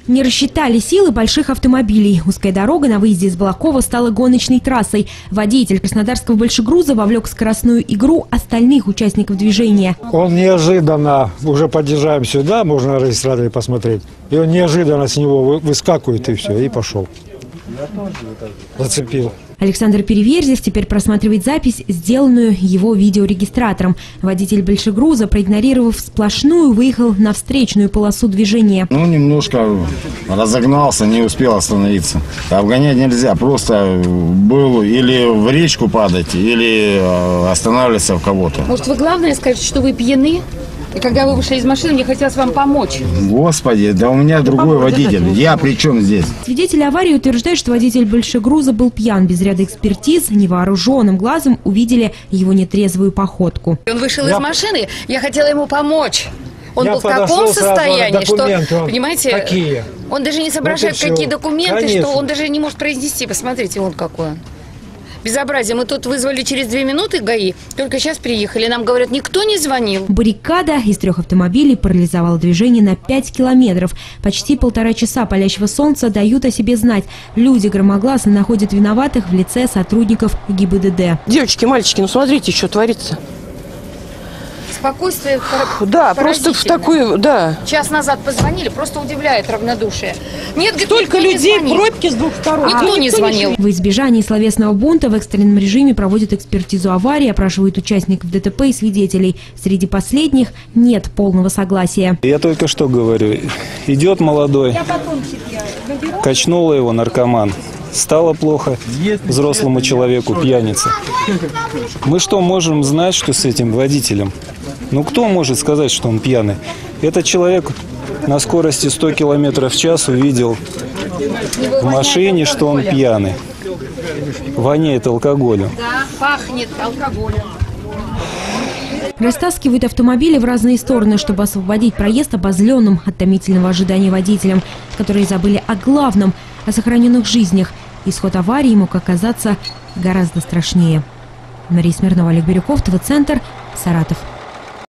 Не рассчитали силы больших автомобилей. Узкая дорога на выезде из Балакова стала гоночной трассой. Водитель краснодарского большегруза вовлек в скоростную игру остальных участников движения. Он неожиданно, уже подъезжаем сюда, можно на регистраторе посмотреть, и он неожиданно с него выскакивает и все, и пошел. Зацепил. Александр Переверзев теперь просматривает запись, сделанную его видеорегистратором. Водитель большегруза, проигнорировав сплошную, выехал на встречную полосу движения. Немножко разогнался, не успел остановиться. Обгонять нельзя, просто был или в речку падать, или останавливаться в кого-то. Может, вы главное скажете, что вы пьяны? И когда вы вышли из машины, мне хотелось вам помочь. Господи, да у меня другой водитель. Я при чем здесь? Свидетели аварии утверждают, что водитель большегруза был пьян. Без ряда экспертиз невооруженным глазом увидели его нетрезвую походку. Он вышел из машины, я хотела ему помочь. Он был в таком состоянии, что, понимаете, какие? Он даже не соображает, какие документы, конечно, что он даже не может произнести. Посмотрите, вот какой он. Безобразие. Мы тут вызвали через 2 минуты ГАИ, только сейчас приехали. Нам говорят, никто не звонил. Баррикада из 3 автомобилей парализовала движение на 5 километров. Почти 1,5 часа палящего солнца дают о себе знать. Люди громогласно находят виноватых в лице сотрудников ГИБДД. Девочки, мальчики, ну смотрите, что творится. Спокойствие. Да, просто в такую, да. Час назад позвонили, просто удивляет равнодушие. Нет, говорит, столько людей, пробки с 2 сторон. Никто не звонил. В избежании словесного бунта в экстренном режиме проводят экспертизу аварии, опрашивают участников ДТП и свидетелей. Среди последних нет полного согласия. Я только что говорю, идет молодой, качнула его наркоман. Стало плохо взрослому человеку, пьяница. Мы что можем знать, что с этим водителем? Ну кто может сказать, что он пьяный? Этот человек на скорости 100 км в час увидел в машине, что он пьяный. Воняет алкоголем. Да, пахнет алкоголем. Растаскивают автомобили в разные стороны, чтобы освободить проезд обозленным от томительного ожидания водителям, которые забыли о главном – о сохраненных жизнях. Исход аварии мог оказаться гораздо страшнее. Мария Смирнова, Олег Бирюков, ТВ-центр, Саратов.